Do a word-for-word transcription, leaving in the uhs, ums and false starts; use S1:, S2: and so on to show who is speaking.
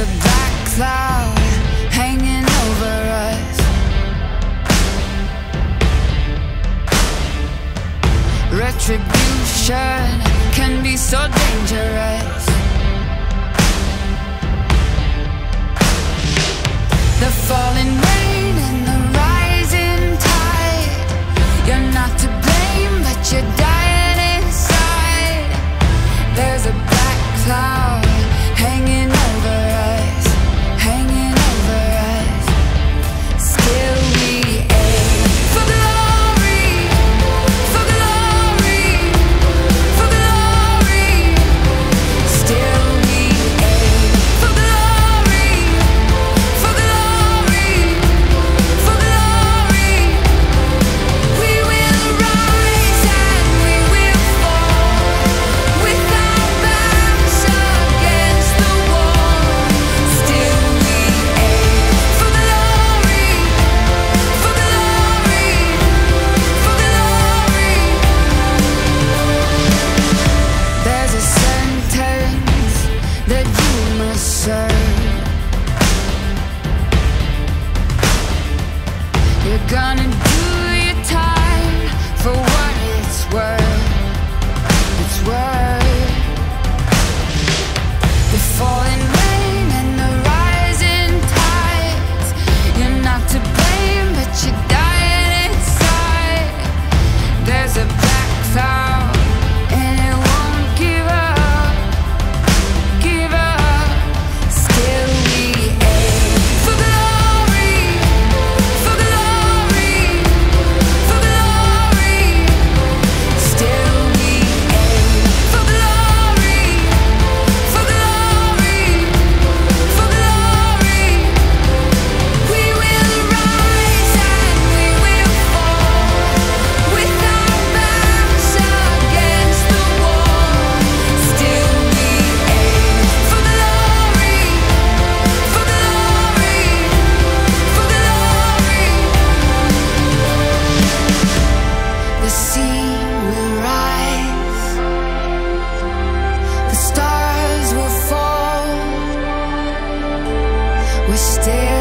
S1: a black cloud hanging over us. Retribution can be so dangerous. The falling rain and the rising tide. You're not to blame, but you're dying inside. There's a black cloud hanging over us, hanging over us. Still we aim for glory, for glory, for glory. Still we aim for glory, for glory, for glory. We will rise and we will fall with our backs against the wall. Still we aim for glory, for glory, for glory. There's a sentence that you must serve. You're gonna do your time for what it's worth. It's worth. The falling rain and the rising tides. You're not to blame, but you're dying inside. There's a black cloud and it won't give up, give up. Still we aim for glory, for glory, for glory. Still we aim for glory, for glory, for glory. We will rise and we will fall with our backs against the wall. Still we aim for glory, for glory, for glory. The sea will rise, the stars will fall. We're still